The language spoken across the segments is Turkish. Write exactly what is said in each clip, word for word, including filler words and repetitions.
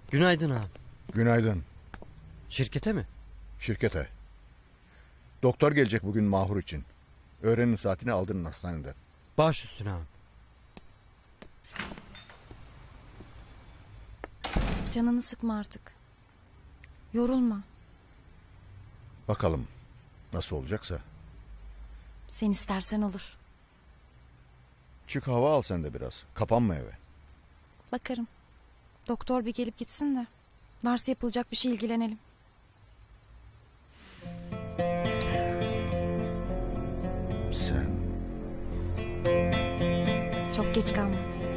Günaydın ağam. Günaydın. Şirkete mi? Şirkete. Doktor gelecek bugün Mahur için. Öğrenin saatini aldırın hastaneden. Baş üstüne ağam. Canını sıkma artık. Yorulma. Bakalım nasıl olacaksa. Sen istersen olur. Çık hava al sen de biraz. Kapanma eve. Bakarım. Doktor bir gelip gitsin de. Varsa yapılacak bir şey ilgilenelim. Sen... Çok geç kalma.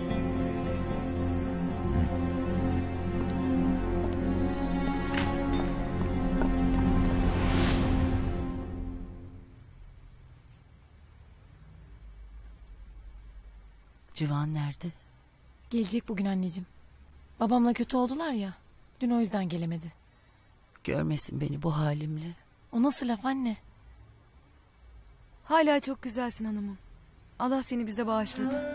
Civan nerede? Gelecek bugün anneciğim. Babamla kötü oldular ya. Dün o yüzden gelemedi. Görmesin beni bu halimle. O nasıl laf anne? Hala çok güzelsin hanımım. Allah seni bize bağışladı.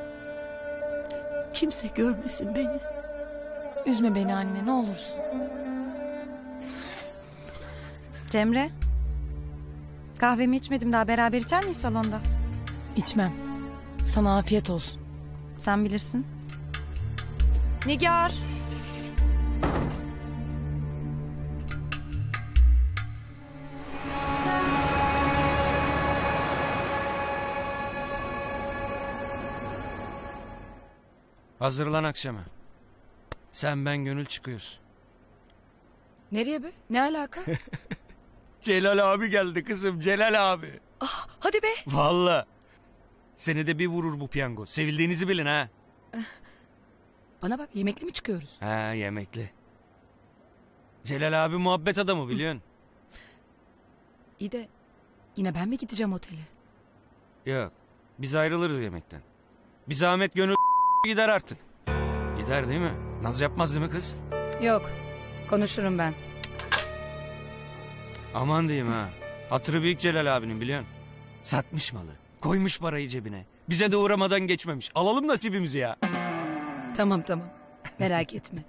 Kimse görmesin beni. Üzme beni anne ne olursun. Cemre. Kahvemi içmedim daha, beraber içer miyiz salonda? İçmem. Sana afiyet olsun. Sen bilirsin. Nigar. Hazırlan akşama. Sen ben Gönül çıkıyoruz. Nereye be? Ne alaka? Celal abi geldi kızım, Celal abi. Ah, hadi be. Vallahi. Seni de bir vurur bu piyango. Sevildiğinizi bilin ha. Bana bak, yemekli mi çıkıyoruz? Ha, yemekli. Celal abi muhabbet adamı biliyorsun. İyi de yine ben mi gideceğim otele? Yok. Biz ayrılırız yemekten. Bir zahmet Gönül gider artık. Gider değil mi? Naz yapmaz değil mi kız? Yok. Konuşurum ben. Aman diyeyim ha. Hatırı büyük Celal abinin biliyorsun. Satmış malı. Koymuş parayı cebine. Bize de uğramadan geçmemiş. Alalım nasibimizi ya. Tamam tamam. Merak etme.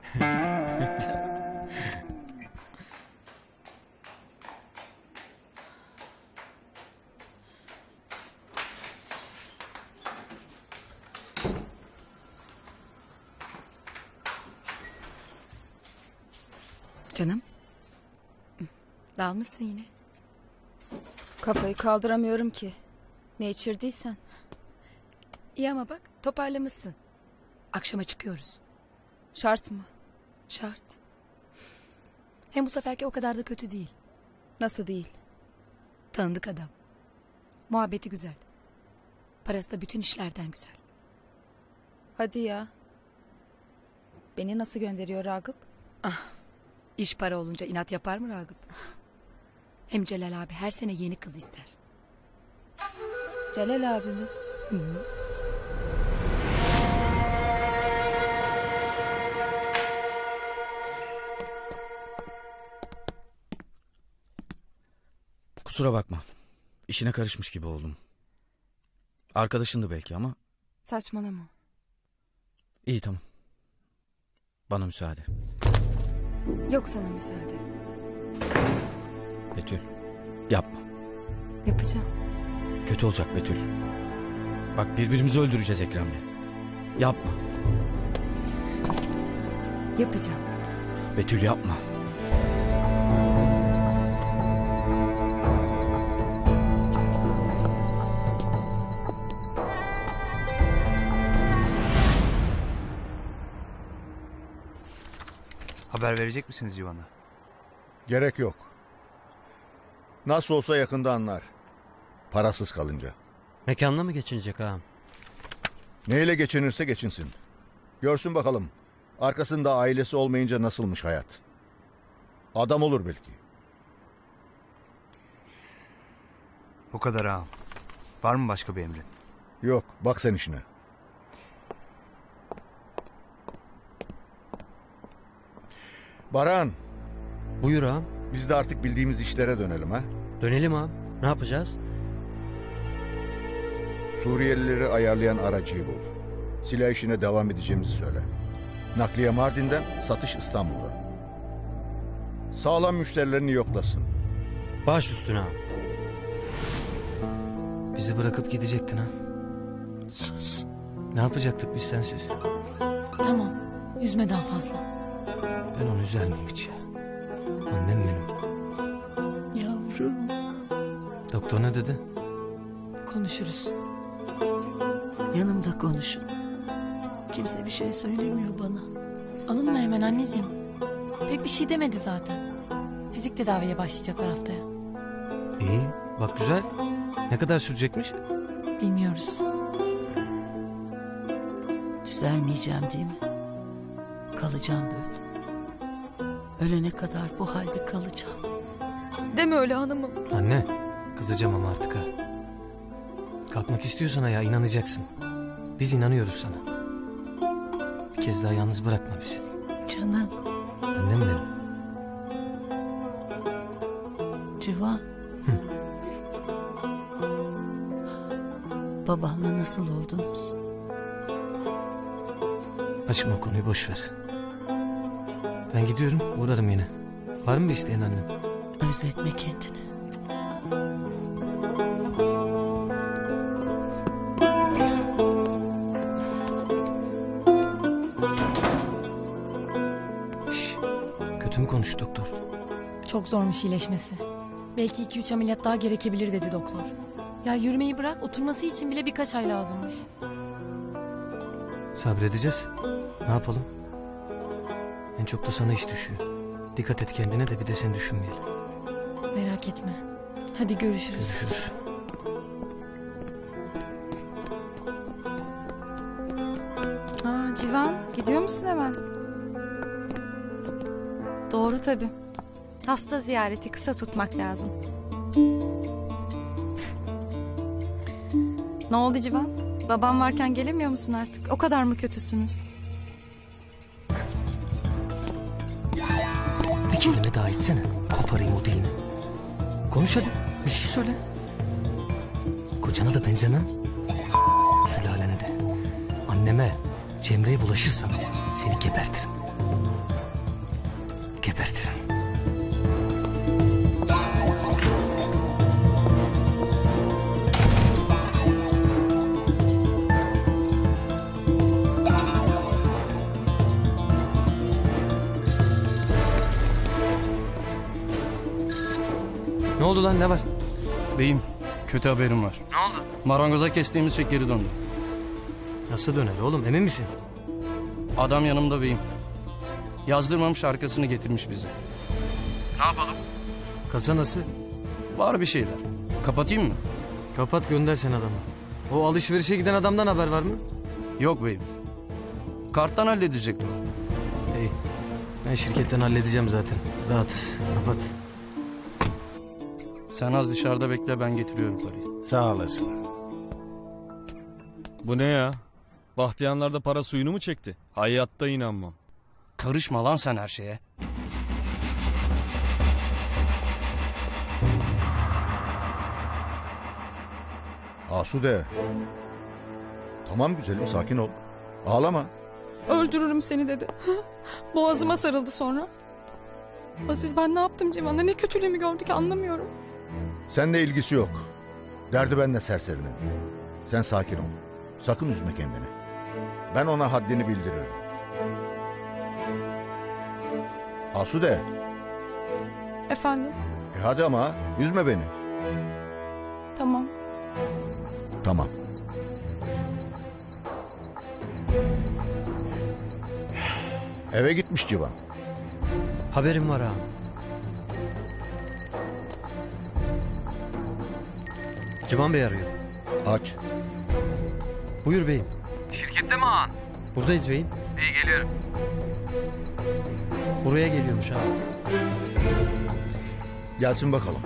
Canım. Dalmışsın yine. Kafayı kaldıramıyorum ki. Ne içirdiysen. İyi ama bak, toparlamışsın. Akşama çıkıyoruz. Şart mı? Şart. Hem bu seferki o kadar da kötü değil. Nasıl değil? Tanıdık adam. Muhabbeti güzel. Parası da bütün işlerden güzel. Hadi ya. Beni nasıl gönderiyor Ragıp? Ah, iş para olunca inat yapar mı Ragıp? Hem Celal abi her sene yeni kız ister. Celal abi mi? Hı hı. Kusura bakma. İşine karışmış gibi oldum. Arkadaşındı belki ama. Saçmalama. İyi tamam. Bana müsaade. Yok sana müsaade. Betül. Yapma. Yapacağım. Kötü olacak Betül. Bak birbirimizi öldüreceğiz Ekrem'le. Yapma. Yapacağım. Betül yapma. Haber verecek misiniz Civan'a? Gerek yok. Nasıl olsa yakında anlar. Parasız kalınca. Mekanla mı geçinecek ağam? Neyle geçinirse geçinsin. Görsün bakalım. Arkasında ailesi olmayınca nasılmış hayat. Adam olur belki. Bu kadar ağam. Var mı başka bir emrin? Yok, bak sen işine. Baran. Buyur ağam. Biz de artık bildiğimiz işlere dönelim ha. Dönelim ağam. Ne yapacağız? Suriyelileri ayarlayan aracıyı bul. Silah işine devam edeceğimizi söyle. Nakliye Mardin'den, satış İstanbul'da. Sağlam müşterilerini yoklasın. Baş üstüne ağam. Bizi bırakıp gidecektin ha. Sus. Ne yapacaktık biz sensiz? Tamam. Üzme daha fazla. Ben onu üzer miyim hiç ya? Annem benim. Yavrum. Doktor ne dedi? Konuşuruz. Yanımda konuşun. Kimse bir şey söylemiyor bana. Alınma hemen anneciğim. Pek bir şey demedi zaten. Fizik tedaviye başlayacaklar haftaya. İyi. Bak güzel. Ne kadar sürecekmiş? Bilmiyoruz. Düzelmeyeceğim değil mi? Kalacağım böyle. Ölene kadar bu halde kalacağım. Deme öyle hanımım. Anne. Kızacağım ama artık ha. Kalkmak istiyorsan ya inanacaksın. Biz inanıyoruz sana. Bir kez daha yalnız bırakma bizi. Canım. Annem benim. Civan. Babanla nasıl oldunuz? Açma konuyu boş ver. Ben gidiyorum uğrarım yine. Var mı bir isteğin annem? Özletme kendini. Şş, kötü mü konuştu doktor? Çok zormuş iyileşmesi. Belki iki üç ameliyat daha gerekebilir dedi doktor. Ya yürümeyi bırak, oturması için bile birkaç ay lazımmış. Sabredeceğiz. Ne yapalım? En çok da sana iş düşüyor. Dikkat et kendine de bir de seni düşünmeyelim. Merak etme. Hadi görüşürüz. Görüşürüz. Aa, Civan, gidiyor musun hemen? Doğru tabii. Hasta ziyareti kısa tutmak lazım. Ne oldu Civan? Babam varken gelemiyor musun artık? O kadar mı kötüsünüz? Bir kelime daha etsene. Koparayım o dilini. Konuş hadi. Bir şey söyle. Kocana da benzemem. Sülalene de. Anneme, Cemre'ye bulaşırsam seni gebertirim. Gebertirim. Ne oldu lan ne var? Beyim, kötü haberim var. Ne oldu? Marangoza kestiğimiz çek geri döndü. Nasıl döner oğlum emin misin? Adam yanımda beyim. Yazdırmamış arkasını getirmiş bize. Ne yapalım? Kasa nasıl? Var bir şeyler. Kapatayım mı? Kapat gönder sen adamı. O alışverişe giden adamdan haber var mı? Yok beyim. Karttan halledecekti o. İyi. Ben şirketten halledeceğim zaten. Rahatız. Kapat. Sen az dışarıda bekle, ben getiriyorum parayı. Sağ olasın. Bu ne ya? Bahtiyanlar da para suyunu mu çekti? Hayatta inanmam. Karışma lan sen her şeye. Asude. Tamam güzelim, sakin ol. Ağlama. Öldürürüm seni dedi. Boğazıma sarıldı sonra. Aziz ben ne yaptım Civan'a? Ne kötülüğümü gördü ki anlamıyorum. Seninle ilgisi yok. Derdi benle serserinin. Sen sakin ol. Sakın üzme kendini. Ben ona haddini bildiririm. Asude. Efendim? E hadi ama üzme beni. Tamam. Tamam. Eve gitmiş Civan. Haberim var ağam. Civan Bey arıyor. Aç. Buyur beyim. Şirkette mi ağan? Buradayız beyim. İyi geliyorum. Buraya geliyormuş ağam. Gelsin bakalım.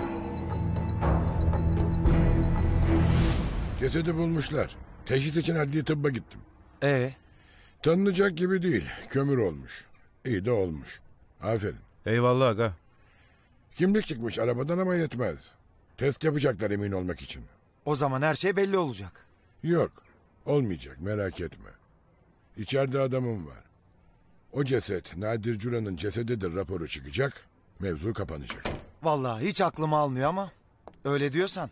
Cesedi bulmuşlar. Teşhis için adli tıbba gittim. Ee? Tanınacak gibi değil. Kömür olmuş. İyi de olmuş. Aferin. Eyvallah aga. Kimlik çıkmış arabadan ama yetmez. Test yapacaklar emin olmak için. O zaman her şey belli olacak. Yok. Olmayacak, merak etme. İçeride adamım var. O ceset Nadir Curan'ın cesedidir raporu çıkacak. Mevzu kapanacak. Vallahi hiç aklım almıyor ama öyle diyorsan.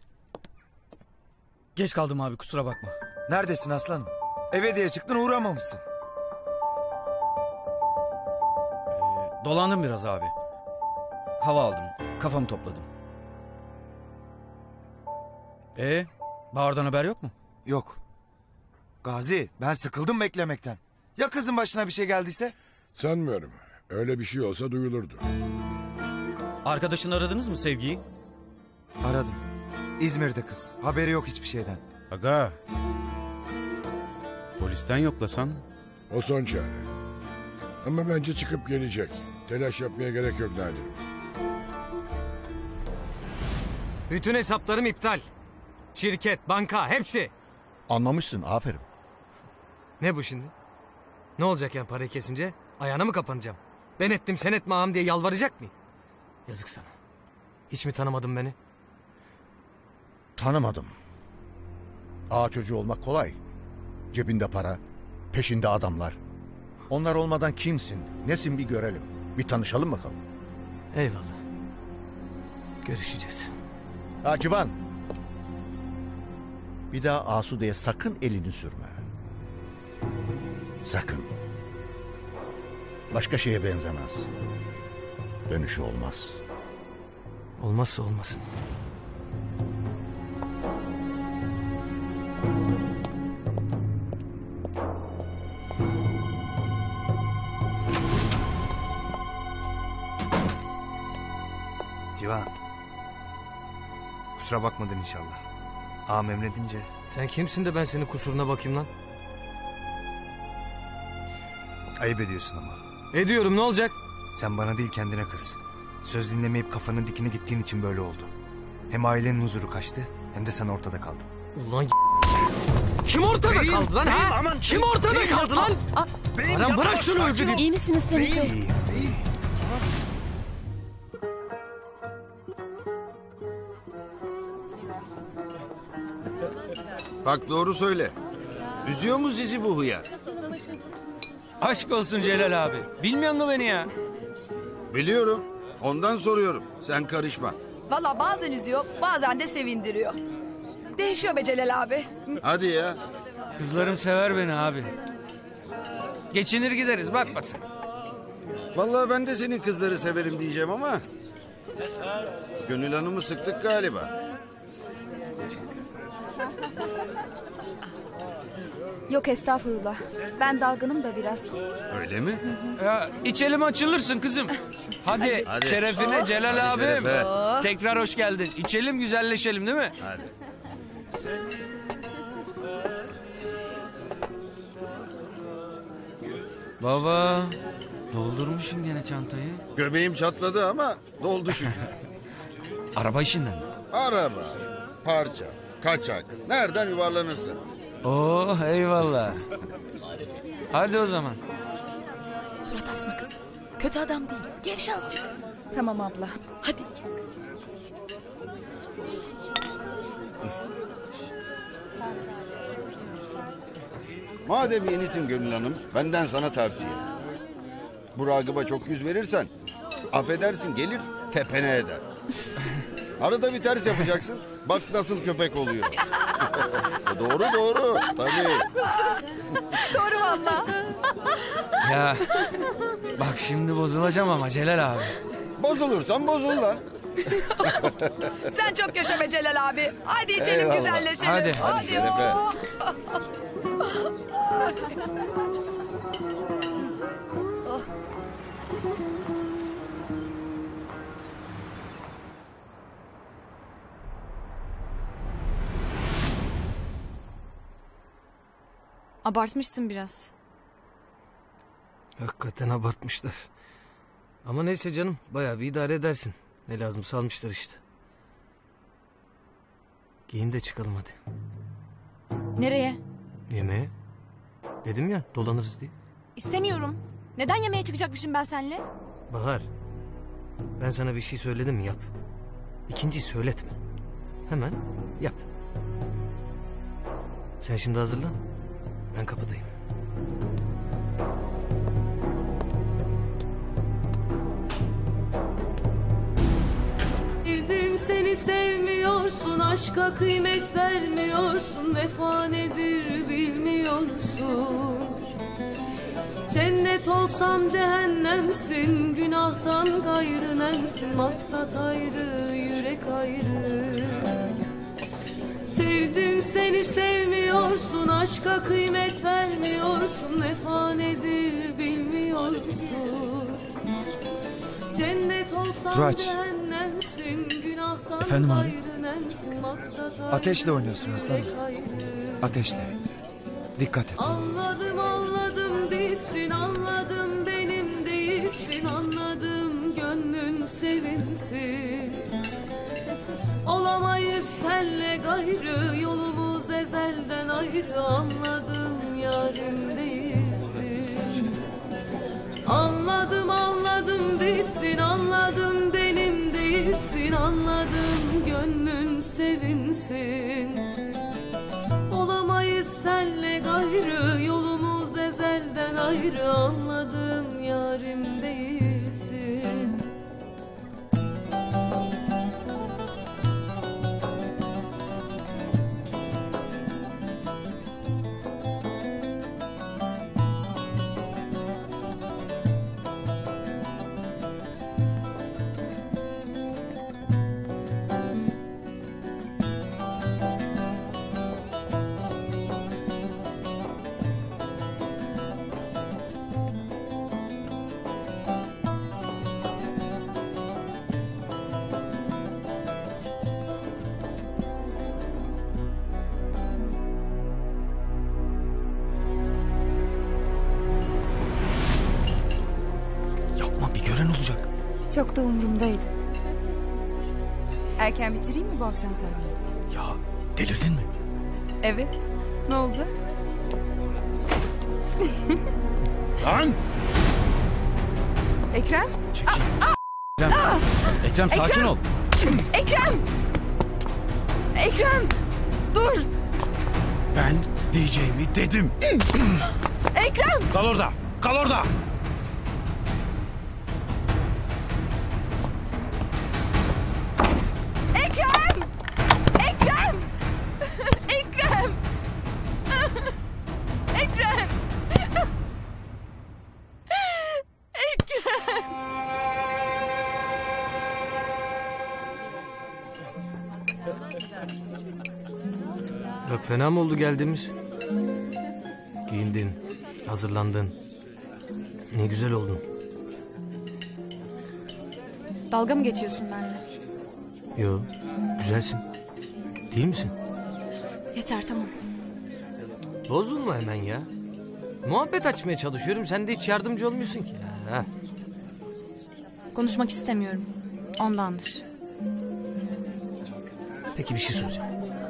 Geç kaldım abi, kusura bakma. Neredesin aslanım? Eve diye çıktın, uğramamışsın. Ee, dolandım biraz abi. Hava aldım, kafamı topladım. Ee, Bahar'dan haber yok mu? Yok. Gazi, ben sıkıldım beklemekten. Ya kızın başına bir şey geldiyse? Sanmıyorum. Öyle bir şey olsa duyulurdu. Arkadaşını aradınız mı Sevgi'yi? Aradım. İzmir'de kız. Haberi yok hiçbir şeyden. Aga. Polisten yoklasan. O son çare. Ama bence çıkıp gelecek. Telaş yapmaya gerek yok Nadir'im. Bütün hesaplarım iptal. Şirket, banka, hepsi. Anlamışsın, aferin. Ne bu şimdi? Ne olacak yani parayı kesince? Ayağına mı kapanacağım? Ben ettim sen etme ağam diye yalvaracak mıyım? Yazık sana. Hiç mi tanımadın beni? Tanımadım. Ağa çocuğu olmak kolay. Cebinde para, peşinde adamlar. Onlar olmadan kimsin, nesin bir görelim. Bir tanışalım bakalım. Eyvallah. Görüşeceğiz. Ha Civan. Bir daha Asude'ye sakın elini sürme. Sakın. Başka şeye benzemez. Dönüşü olmaz. Olmazsa olmasın. Civan. Kusura bakmadın inşallah. Ağam emredince. Sen kimsin de ben senin kusuruna bakayım lan? Ayıp ediyorsun ama. Ediyorum, ne olacak? Sen bana değil kendine kız. Söz dinlemeyip kafanın dikine gittiğin için böyle oldu. Hem ailenin huzuru kaçtı hem de sen ortada kaldın. Ulan kim ortada beyim, kaldı lan beyim, ha? Aman, kim ortada beyim, kaldı lan? Aram bırak şunu öldüreyim. İyi misiniz Semih Bey? İyiyim, iyiyim. Bak doğru söyle. Üzüyor mu sizi bu hıyar? Aşk olsun Celal abi. Bilmiyor musun beni ya? Biliyorum. Ondan soruyorum. Sen karışma. Valla bazen üzüyor, bazen de sevindiriyor. Değişiyor be Celal abi. Hadi ya. Kızlarım sever beni abi. Geçinir gideriz, bakma sen. Vallahi ben de senin kızları severim diyeceğim ama... Gönül Hanım'ı sıktık galiba. Yok estağfurullah. Ben dalgınım da biraz. Öyle mi? Ya içelim açılırsın kızım. Hadi, Hadi. şerefine Oh. Celal Hadi abim. şerefe. Oh. Tekrar hoş geldin. İçelim güzelleşelim değil mi? Hadi. Baba, doldurmuşsun gene çantayı. Göbeğim çatladı ama doldu şükür. Araba işinden mi? Araba, parça, kaçak. Nereden yuvarlanırsın? Oh eyvallah. Hadi o zaman. Surat asma kızım. Kötü adam değil. Gevş azıcık. Tamam abla. Hadi. Madem yenisin Gönül Hanım, benden sana tavsiye. Bu Ragıp'a çok yüz verirsen, affedersin gelir tepene eder. Arada bir ters yapacaksın, bak nasıl köpek oluyor. Doğru doğru, tabii. Doğru valla. Ya bak şimdi bozulacağım ama Celal abi. Bozulursan bozul lan. Sen çok yaşa be Celal abi. Hadi içelim Eyvallah. güzelleşelim. Hadi. Hadi şerefe. oh. Abartmışsın biraz. Hakikaten abartmışlar. Ama neyse canım, bayağı bir idare edersin. Ne lazım salmışlar işte. Giyin de çıkalım hadi. Nereye? Yemeğe. Dedim ya dolanırız diye. İstemiyorum. Neden yemeğe çıkacakmışım ben seninle? Bahar. Ben sana bir şey söyledim mi yap. İkinci söyletme. Hemen yap. Sen şimdi hazırlan. Ben kapıdayım. aşka kıymet vermiyorsun, vefa nedir bilmiyorsun. Cennet olsam cehennemsin, günahtan gayrı nemsin, maksat ayrı, yürek ayrı. Sevdim seni sevmiyorsun, aşka kıymet vermiyorsun, vefa nedir bilmiyorsun. Cennet olsam Turaç. cehennemsin, günahtan Efendim abi? gayrı nemsin, maksat ayrı. Ateşle oynuyorsun aslanım. Ateşle. Dikkat et. Anladım anladım değilsin, anladım benim değilsin, anladım gönlün sevinsin. Olamayız senle gayrı, yolumuz ezelden ayrı, anladım yarim değilsin. Anladım anladım değilsin, anladım benim değilsin, anladım gönlün sevinsin. Olamayız senle gayrı, yolumuz ezelden ayrı, anladım yarim değilsin. olacak? Çok da umurumdaydı. Erken bitireyim mi bu akşam seninle? Ya delirdin mi? Evet. Ne olacak? Lan! Ekrem? Çekil. Aa, Ekrem. aa! Ekrem sakin Ekrem! ol. Ekrem! Ekrem! Dur! Ben diyeceğimi dedim. Ekrem! Kal orada. Kal orada. Ekrem! Ekrem! Ekrem! Ekrem! Ekrem! Bak fena mı oldu geldiğimiz? Giyindin, hazırlandın. Ne güzel oldun. Dalga mı geçiyorsun benimle? Yo, güzelsin. Değil misin? Yeter tamam. Bozulma hemen ya. Muhabbet açmaya çalışıyorum. Sen de hiç yardımcı olmuyorsun ki. Ya. Konuşmak istemiyorum. Ondandır. Peki bir şey soracağım.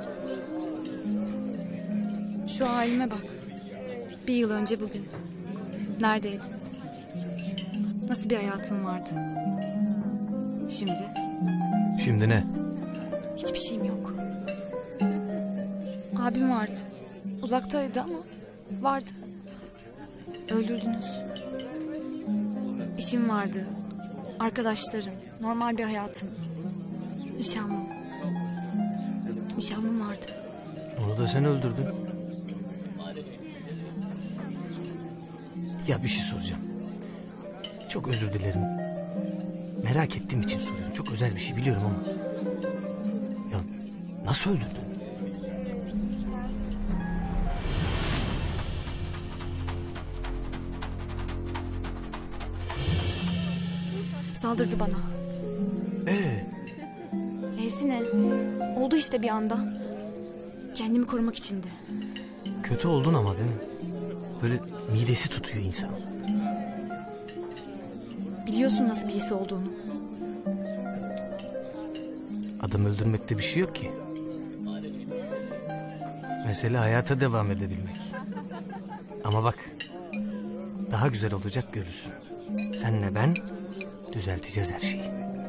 Şu halime bak. Bir yıl önce bugün. Neredeydim? Nasıl bir hayatım vardı? Şimdi? Şimdi ne? Hiçbir şeyim yok. Abim vardı. Uzaktaydı ama vardı. Öldürdünüz. İşim vardı. Arkadaşlarım. Normal bir hayatım. Nişanlım. Nişanlım vardı. Onu da sen öldürdün. Ya bir şey soracağım. Çok özür dilerim. Merak ettiğim için soruyorum. Çok özel bir şey biliyorum ama. Ya nasıl öldürdün? Saldırdı bana. Ee? Neyse ne? Oldu işte bir anda. Kendimi korumak içindi. Kötü oldun ama değil mi? Böyle midesi tutuyor insan. Biliyorsun nasıl bir his olduğunu. Adam öldürmekte bir şey yok ki. Mesele hayata devam edebilmek. Ama bak, daha güzel olacak görürsün. Senle ben düzelteceğiz her şeyi.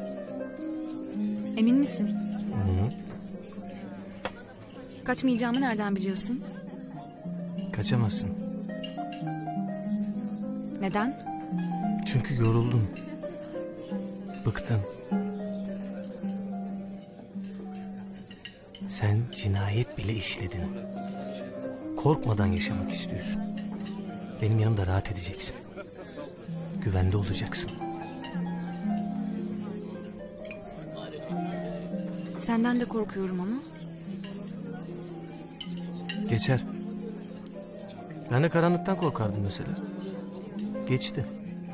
Emin misin? Hı-hı. Kaçmayacağımı nereden biliyorsun? Kaçamazsın. Neden? Çünkü yoruldun. Bıktın. Sen cinayet bile işledin. Korkmadan yaşamak istiyorsun. Benim yanımda rahat edeceksin. Güvende olacaksın. Senden de korkuyorum ama. Geçer. Ben de karanlıktan korkardım mesela. Geçti.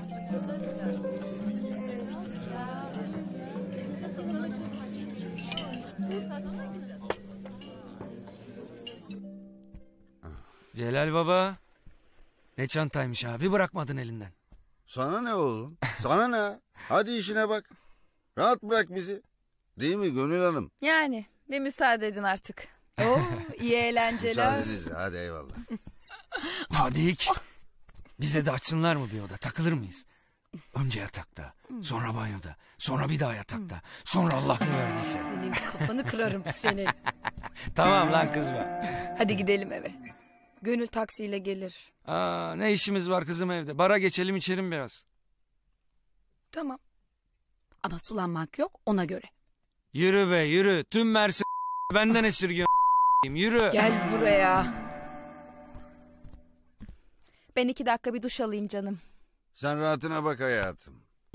Celal baba. Ne çantaymış abi, bırakmadın elinden. Sana ne oğlum? Sana ne? Hadi işine bak. Rahat bırak bizi. Değil mi Gönül Hanım? Yani bir müsaade edin artık. Oo, iyi eğlenceler. Müsaadenizle, hadi eyvallah. Fadik. Bize de açsınlar mı bir oda, takılır mıyız? Önce yatakta, sonra banyoda, sonra bir daha yatakta, sonra Allah ne verdiyse. Senin kafanı kırarım senin. Tamam lan kızma. Hadi gidelim eve. Gönül taksiyle gelir. Aa, ne işimiz var kızım evde? Bara geçelim, içelim biraz. Tamam. Ama sulanmak yok, ona göre. Yürü be yürü. Tüm Mersin benden esirgiyor. Yürü. Gel buraya. Ben iki dakika bir duş alayım canım. Sen rahatına bak hayatım.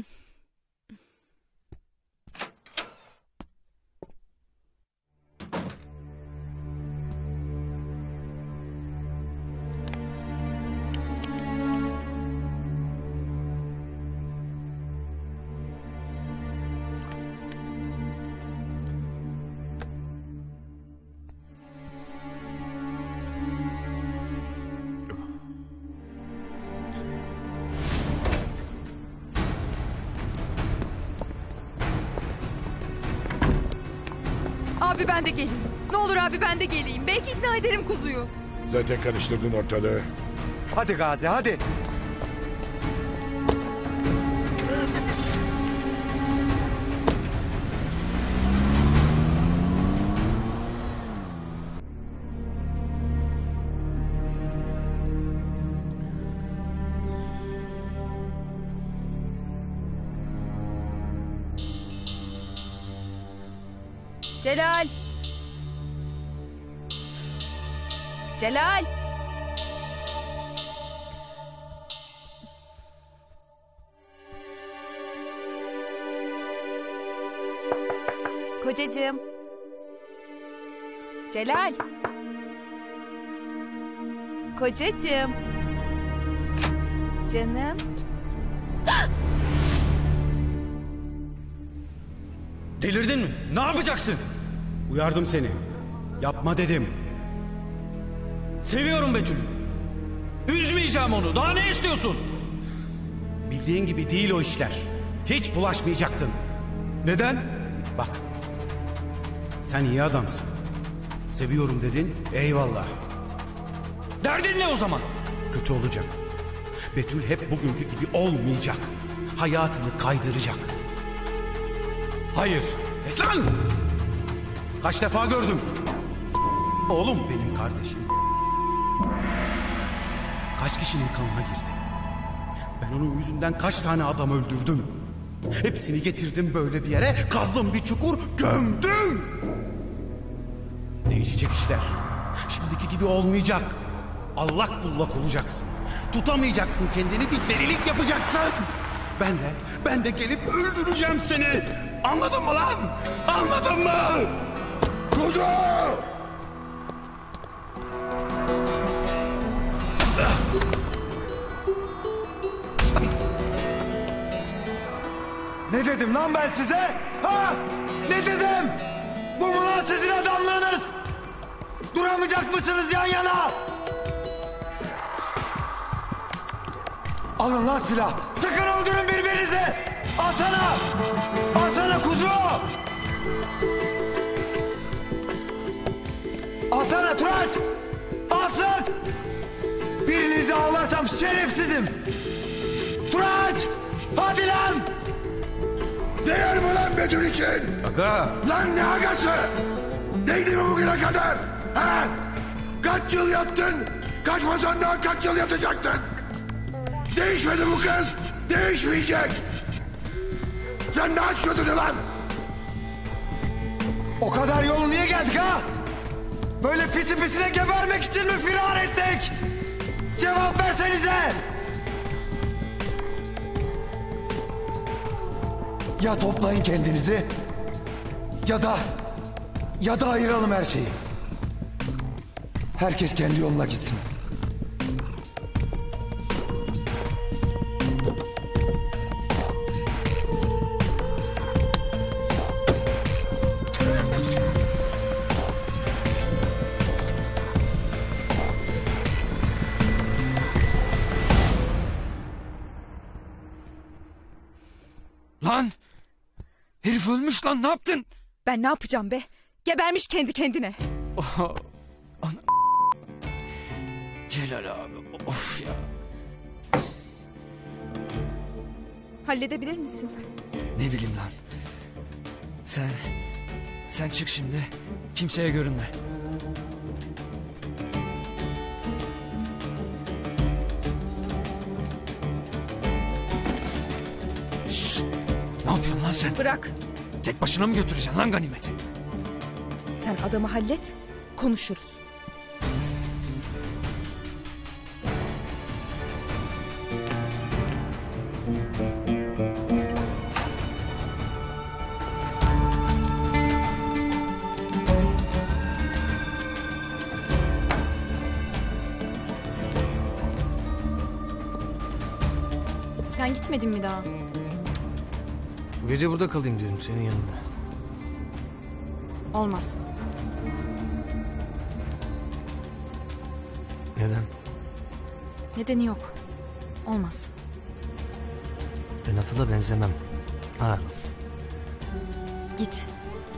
Abi ben de geleyim. Ne olur abi ben de geleyim. Belki ikna ederim kuzuyu. Zaten karıştırdın ortalığı. Hadi Gazi hadi. Celal. Celal. Kocacığım. Celal. Kocacığım. Canım. Delirdin mi? Ne yapacaksın? Uyardım seni. Yapma dedim. Seviyorum Betül'ü. Üzmeyeceğim onu. Daha ne istiyorsun? Bildiğin gibi değil o işler. Hiç bulaşmayacaktın. Neden? Bak. Sen iyi adamsın. Seviyorum dedin. Eyvallah. Derdin ne o zaman? Kötü olacak. Betül hep bugünkü gibi olmayacak. Hayatını kaydıracak. Hayır. Kes lan! Kaç defa gördüm. Oğlum benim kardeşim. Kaç kişinin kanına girdi. Ben onun yüzünden kaç tane adam öldürdüm. Hepsini getirdim böyle bir yere, kazdım bir çukur, gömdüm. Değişecek işler. Şimdiki gibi olmayacak. Allak bullak olacaksın. Tutamayacaksın kendini, bir delilik yapacaksın. Ben de, ben de gelip öldüreceğim seni. Anladın mı lan? Anladın mı? Kuzu! Ne dedim lan ben size? Ha? Ne dedim? Bu mu lan sizin adamlığınız? Duramayacak mısınız yan yana? Alın lan silah. Sakın öldürün birbirinizi. Alsana. Alsana kuzu. Alsana Turaç. Alsın. Birinizi ağlarsam şerefsizim. Turaç. Hadi lan. Değer mi lan Betül için? Aga. Lan ne agası? Neydi mi bugüne kadar? Ha? Kaç yıl yattın? Kaçmasan daha kaç yıl yatacaktın? Değişmedi bu kız. Değişmeyecek. Sen de aç götünü lan. O kadar yol niye geldik ha? Böyle pisi pisine gebermek için mi firar ettik? Cevap versenize! Ya toplayın kendinizi ya da ya da ayıralım her şeyi. Herkes kendi yoluna gitsin. Lan! Herif ölmüş lan, ne yaptın? Ben ne yapacağım be? Gebermiş kendi kendine. Oh, ana... Celal abi, of ya. Halledebilir misin? Ne bileyim lan. Sen, sen çık şimdi. Kimseye görünme. Şşt! Ne yapıyorsun lan sen? Bırak. Tek başına mı götüreceksin lan ganimeti? Sen adamı hallet, konuşuruz. Sen gitmedin mi daha? Bu gece burada kalayım diyorum senin yanında. Olmaz. Neden? Nedeni yok. Olmaz. Ben Atıl'a benzemem. Ağır ol. Git.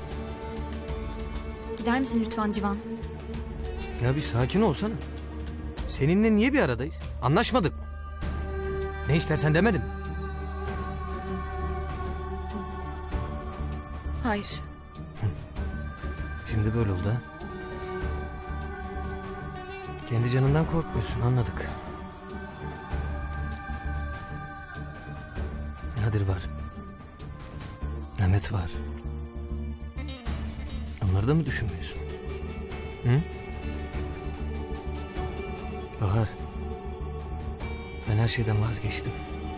Gider misin lütfen Civan? Ya bir sakin olsana. Seninle niye bir aradayız? Anlaşmadık mı? Ne istersen demedim. Hayır. Şimdi böyle oldu ha. Kendi canından korkmuyorsun, anladık. Nadir var. Mehmet var. Onları da mı düşünmüyorsun? Hı? Bahar. Ben her şeyden vazgeçtim.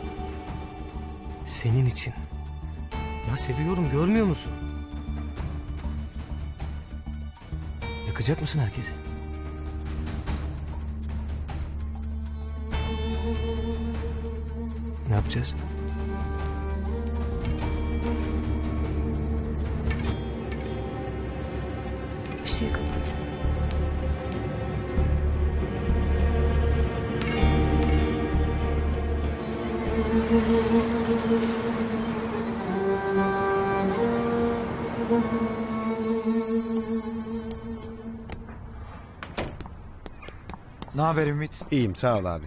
Senin için. Ya seviyorum, görmüyor musun? Yakacak mısın herkesi? Ne yapacağız? Işığı kapat. Ne haber Ümit? İyiyim, sağ ol abi.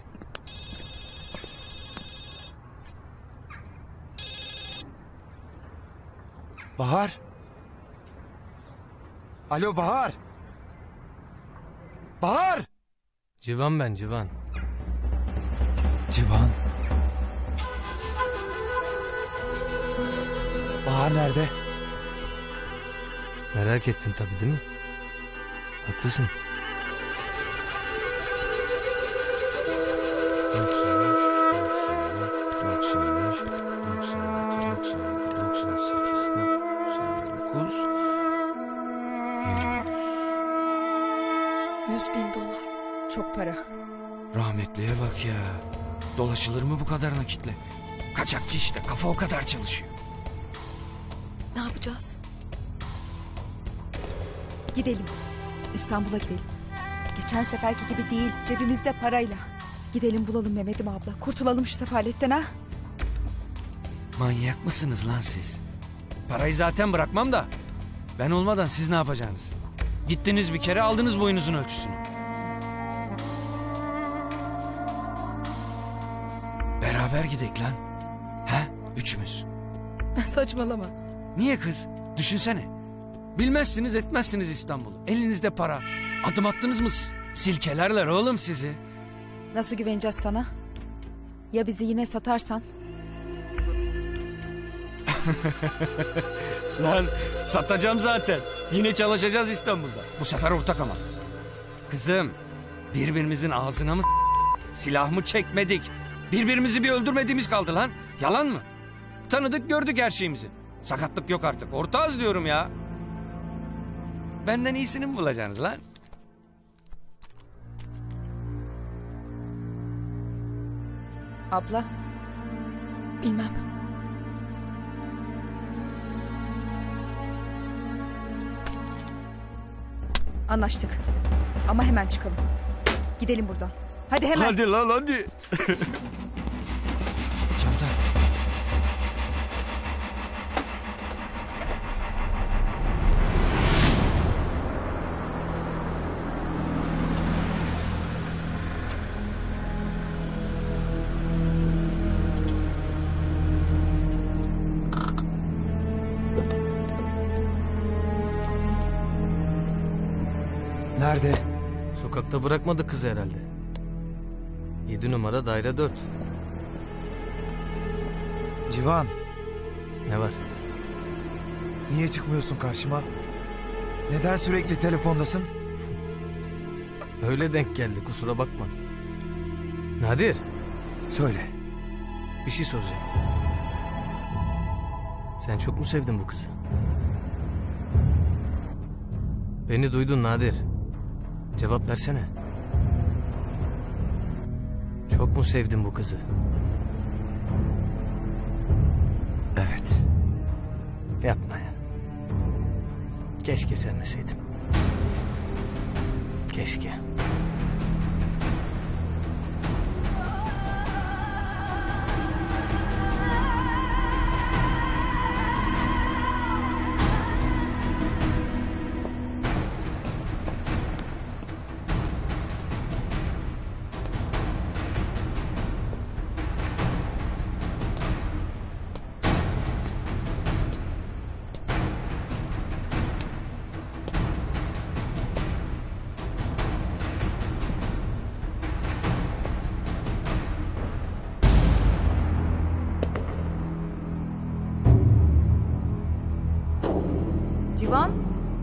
Bahar? Alo Bahar? Bahar! Civan ben, Civan. Civan? Bahar nerede? Merak ettin tabii değil mi? Haklısın. doksan üç, doksan beş, doksan altı, doksan yedi, doksan sekiz, doksan dokuz, yüz. Yüz bin dolar. Çok para. Rahmetliye bak ya. Dolaşılır mı bu kadar nakitle? Kaçakçı işte, kafa o kadar çalışıyor. Ne yapacağız? Gidelim. İstanbul'a gidelim. Geçen seferki gibi değil, cebimizde parayla. Gidelim bulalım Mehmet'im abla. Kurtulalım şu sefaletten ha. Manyak mısınız lan siz? Parayı zaten bırakmam da. Ben olmadan siz ne yapacaksınız? Gittiniz bir kere, aldınız boyunuzun ölçüsünü. Beraber gidek lan. Ha? Üçümüz. Saçmalama. Niye kız? Düşünsene. Bilmezsiniz etmezsiniz İstanbul'u. Elinizde para. Adım attınız mı silkelerler oğlum sizi. Nasıl güveneceğiz sana? Ya bizi yine satarsan? Lan satacağım zaten. Yine çalışacağız İstanbul'da. Bu sefer ortak ama. Kızım, birbirimizin ağzına mı s- silah mı çekmedik? Birbirimizi bir öldürmediğimiz kaldı lan. Yalan mı? Tanıdık gördük her şeyimizi. Sakatlık yok artık. Ortağız diyorum ya. Benden iyisini mi bulacaksınız lan? Abla. Bilmem. Anlaştık. Ama hemen çıkalım. Gidelim buradan. Hadi hemen. Hadi lan hadi. Çanta. Nerede? Sokakta bırakmadı kızı herhalde. Yedi numara daire dört. Civan. Ne var? Niye çıkmıyorsun karşıma? Neden sürekli telefondasın? Öyle denk geldi, kusura bakma. Nadir. Söyle. Bir şey soracağım. Sen çok mu sevdin bu kızı? Beni duydun Nadir. Cevap versene. Çok mu sevdin bu kızı? Evet. Yapma ya. Keşke sevmeseydin. Keşke. Civan.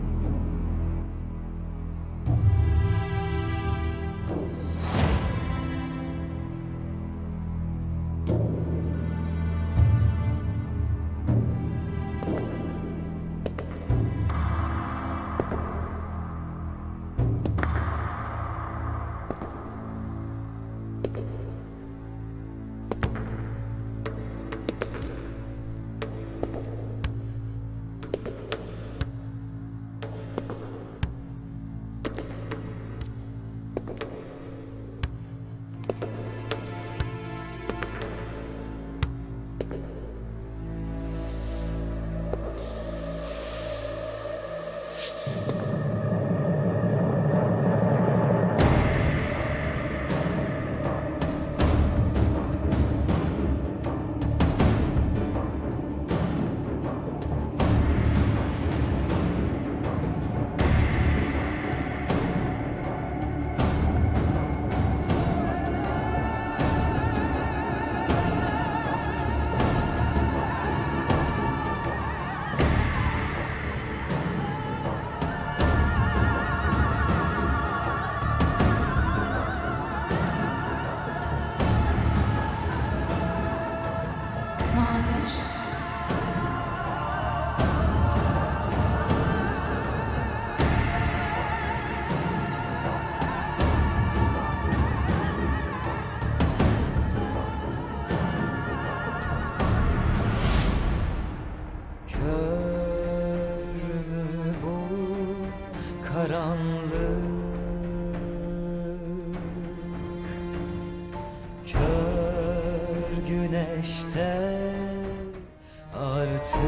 Kör güneşte artık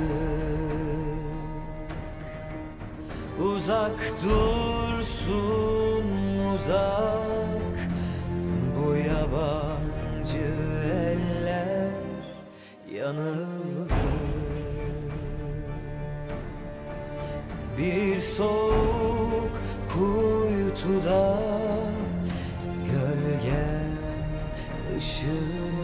uzak dursun uzak bu yabancı eller yanıldı. Bir soğuk kuytuda gölgen ışın